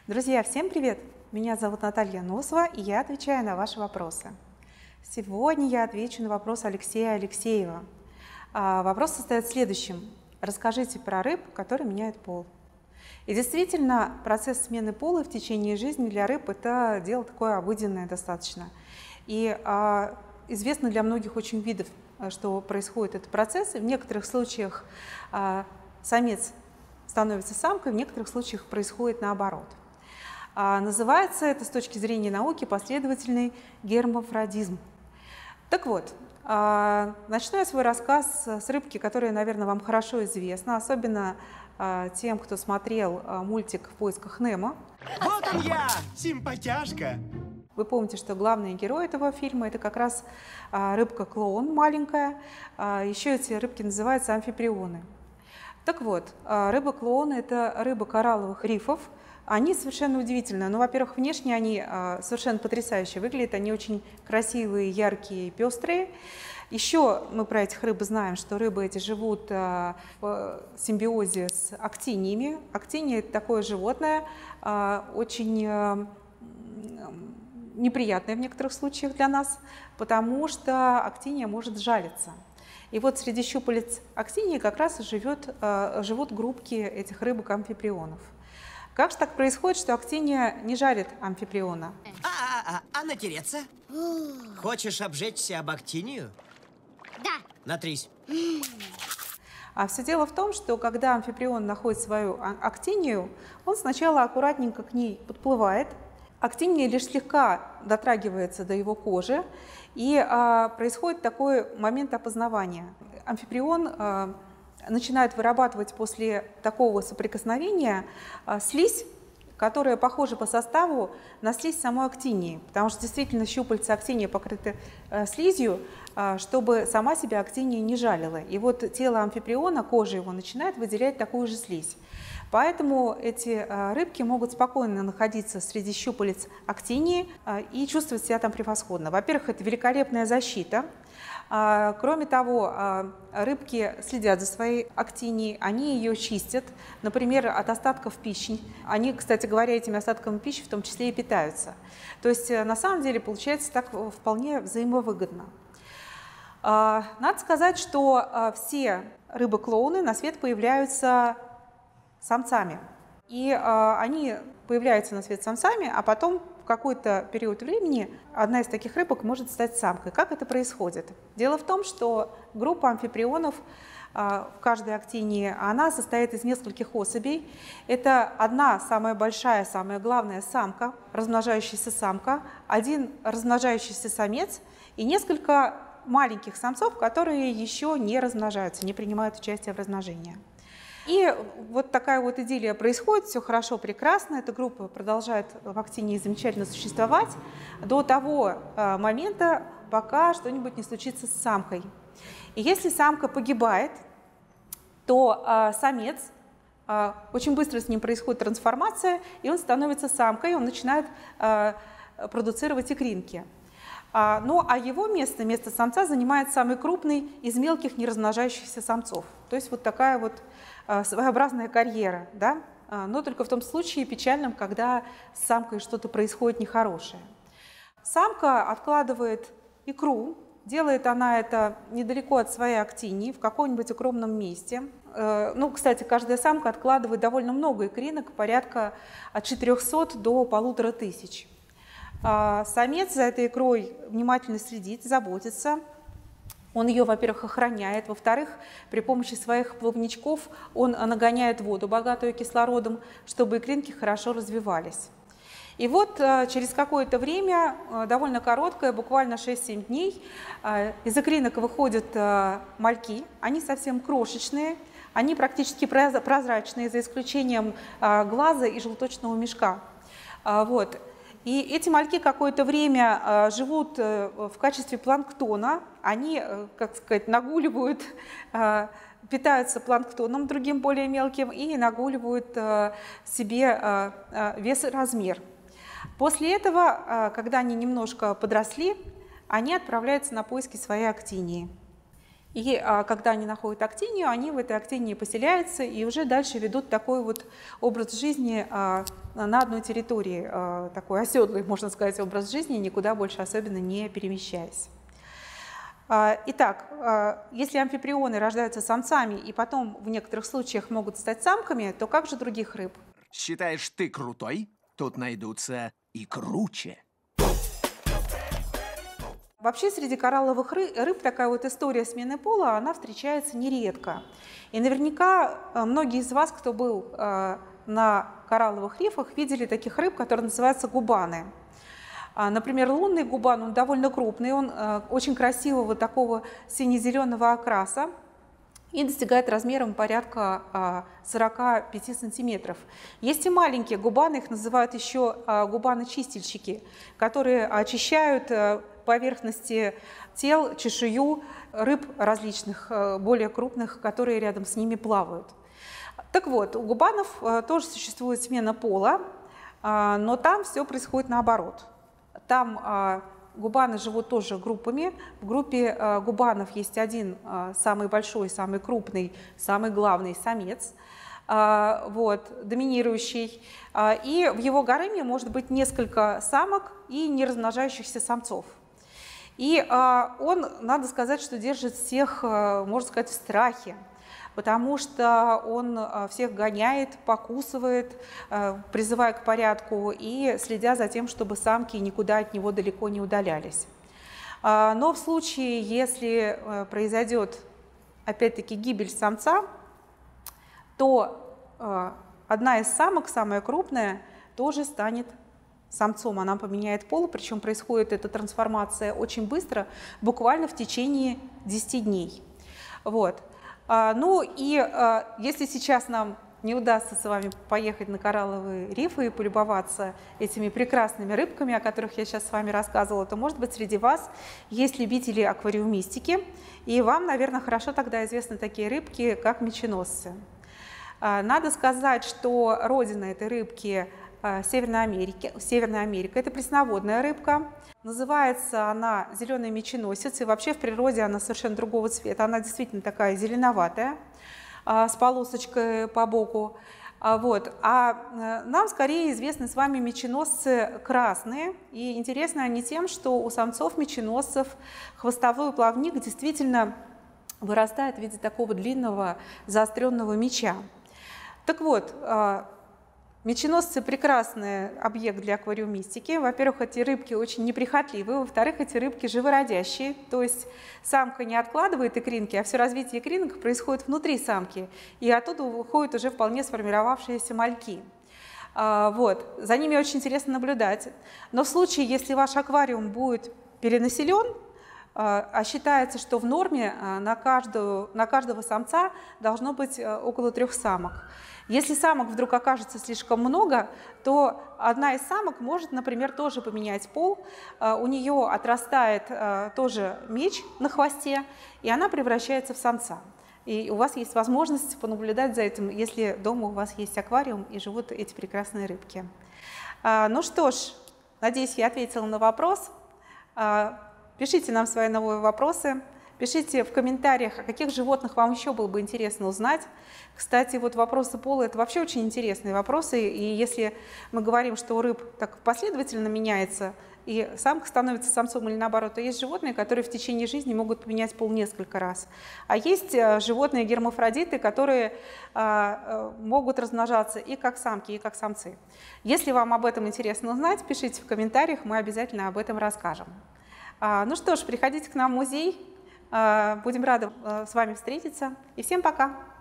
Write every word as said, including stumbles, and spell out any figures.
Друзья, всем привет! Меня зовут Наталья Носова, и я отвечаю на ваши вопросы. Сегодня я отвечу на вопрос Алексея Алексеева. А, вопрос состоит в следующем. Расскажите про рыб, которые меняют пол. И действительно, процесс смены пола в течение жизни для рыб – это дело такое обыденное достаточно. И а, известно для многих очень видов, что происходит этот процесс. И в некоторых случаях а, самец становится самкой, в некоторых случаях происходит наоборот. А, называется это с точки зрения науки последовательный гермафродизм. Так вот, а, начну я свой рассказ с рыбки, которая, наверное, вам хорошо известна, особенно а, тем, кто смотрел а, мультик «В поисках Немо». Вот он я, симпатяшка! Вы помните, что главный герой этого фильма – это как раз а, рыбка-клоун маленькая. А, еще эти рыбки называются амфиприоны. Так вот, а, рыба-клоун – это рыба коралловых рифов. Они совершенно удивительные. Ну, во-первых, внешне они а, совершенно потрясающе выглядят. Они очень красивые, яркие, пестрые. Еще мы про этих рыб знаем, что рыбы эти живут а, в симбиозе с актиниями. Актиния – это такое животное, а, очень а, неприятное в некоторых случаях для нас, потому что актиния может жалиться. И вот среди щупалец актинии как раз и живет, а, живут группки этих рыбок-амфиприонов. Как же так происходит, что актиния не жарит амфиприона? А, а, а, а натереться? Хочешь обжечься об актинию? Да. Натрись. А все дело в том, что когда амфиприон находит свою актинию, он сначала аккуратненько к ней подплывает. Актиния лишь слегка дотрагивается до его кожи, и а, происходит такой момент опознавания. Амфиприон а, начинает вырабатывать после такого соприкосновения а, слизь, которая похожа по составу на слизь самой актинии, потому что действительно щупальца актинии покрыты а, слизью, а, чтобы сама себя актиния не жалила. И вот тело амфиприона, кожа его начинает выделять такую же слизь. Поэтому эти а, рыбки могут спокойно находиться среди щупалец актинии а, и чувствовать себя там превосходно. Во-первых, это великолепная защита. А, кроме того, а, рыбки следят за своей актинией, они ее чистят, например, от остатков пищи. Они, кстати говоря, этими остатками пищи в том числе и питаются. То есть на самом деле получается так вполне взаимовыгодно. А, надо сказать, что а, все рыбы-клоуны на свет появляются самцами. И а, они появляются на свет самцами, а потом в какой-то период времени одна из таких рыбок может стать самкой. Как это происходит? Дело в том, что группа амфиприонов а, в каждой актинии, она состоит из нескольких особей. Это одна самая большая, самая главная самка, размножающаяся самка, один размножающийся самец и несколько маленьких самцов, которые еще не размножаются, не принимают участие в размножении. И вот такая вот идиллия происходит, все хорошо, прекрасно, эта группа продолжает в актинии замечательно существовать до того э, момента, пока что-нибудь не случится с самкой. И если самка погибает, то э, самец, э, очень быстро с ним происходит трансформация, и он становится самкой, он начинает э, продуцировать икринки. А, ну, а его место, место самца занимает самый крупный из мелких неразмножающихся самцов. То есть вот такая вот а, своеобразная карьера, да? а, но только в том случае печальном, когда с самкой что-то происходит нехорошее. Самка откладывает икру, делает она это недалеко от своей актинии, в каком-нибудь укромном месте. Э, ну, кстати, каждая самка откладывает довольно много икринок, порядка от четырёхсот до полутора тысяч. Самец за этой икрой внимательно следит, заботится. Он ее, во-первых, охраняет, во-вторых, при помощи своих плавничков он нагоняет воду, богатую кислородом, чтобы икринки хорошо развивались. И вот через какое-то время, довольно короткое, буквально шесть-семь дней, из икринок выходят мальки, они совсем крошечные, они практически прозрачные, за исключением глаза и желточного мешка. Вот. И эти мальки какое-то время э, живут э, в качестве планктона, они, э, как сказать, нагуливают, э, питаются планктоном, другим более мелким, и нагуливают э, себе э, э, вес и размер. После этого, э, когда они немножко подросли, они отправляются на поиски своей актинии. И а, когда они находят актинию, они в этой актинии поселяются и уже дальше ведут такой вот образ жизни а, на одной территории, а, такой оседлый, можно сказать, образ жизни, никуда больше особенно не перемещаясь. А, итак, а, если амфиприоны рождаются самцами и потом в некоторых случаях могут стать самками, то как же других рыб? Считаешь, ты крутой? Тут найдутся и круче. Вообще среди коралловых рыб такая вот история смены пола, она встречается нередко. И наверняка многие из вас, кто был на коралловых рифах, видели таких рыб, которые называются губаны. Например, лунный губан, он довольно крупный, он очень красивого такого сине-зеленого окраса и достигает размером порядка сорока пяти сантиметров. Есть и маленькие губаны, их называют еще губаны-чистильщики, которые очищают поверхности тел, чешую рыб различных, более крупных, которые рядом с ними плавают. Так вот, у губанов тоже существует смена пола, но там все происходит наоборот. Там губаны живут тоже группами. В группе губанов есть один самый большой, самый крупный, самый главный самец, вот, доминирующий. И в его гареме может быть несколько самок и неразмножающихся самцов. И он, надо сказать, что держит всех, можно сказать, в страхе, потому что он всех гоняет, покусывает, призывая к порядку и следя за тем, чтобы самки никуда от него далеко не удалялись. Но в случае, если произойдет, опять-таки, гибель самца, то одна из самок, самая крупная, тоже станет самцом. Она поменяет пол, причем происходит эта трансформация очень быстро, буквально в течение десяти дней. Вот. Ну и если сейчас нам не удастся с вами поехать на коралловые рифы и полюбоваться этими прекрасными рыбками, о которых я сейчас с вами рассказывала, то, может быть, среди вас есть любители аквариумистики, и вам, наверное, хорошо тогда известны такие рыбки, как меченосцы. Надо сказать, что родина этой рыбки Северной Америки, Северная Америка. Это пресноводная рыбка. Называется она зеленый меченосец. И вообще в природе она совершенно другого цвета. Она действительно такая зеленоватая, с полосочкой по боку. Вот. А нам скорее известны с вами меченосцы красные. И интересны они тем, что у самцов меченосцев хвостовой плавник действительно вырастает в виде такого длинного заостренного меча. Так вот, меченосцы – прекрасный объект для аквариумистики. Во-первых, эти рыбки очень неприхотливые. Во-вторых, эти рыбки живородящие. То есть самка не откладывает икринки, а все развитие икринок происходит внутри самки. И оттуда выходят уже вполне сформировавшиеся мальки. Вот. За ними очень интересно наблюдать. Но в случае, если ваш аквариум будет перенаселен, а считается, что в норме на каждого, на каждого самца должно быть около трех самок. Если самок вдруг окажется слишком много, то одна из самок может, например, тоже поменять пол. У нее отрастает тоже меч на хвосте, и она превращается в самца. И у вас есть возможность понаблюдать за этим, если дома у вас есть аквариум и живут эти прекрасные рыбки. Ну что ж, надеюсь, я ответила на вопрос. Пишите нам свои новые вопросы. Пишите в комментариях, о каких животных вам еще было бы интересно узнать. Кстати, вот вопросы пола – это вообще очень интересные вопросы. И если мы говорим, что у рыб так последовательно меняется, и самка становится самцом или наоборот, то есть животные, которые в течение жизни могут поменять пол несколько раз. А есть животные гермафродиты, которые могут размножаться и как самки, и как самцы. Если вам об этом интересно узнать, пишите в комментариях, мы обязательно об этом расскажем. Ну что ж, приходите к нам в музей. Будем рады с вами встретиться. И всем пока!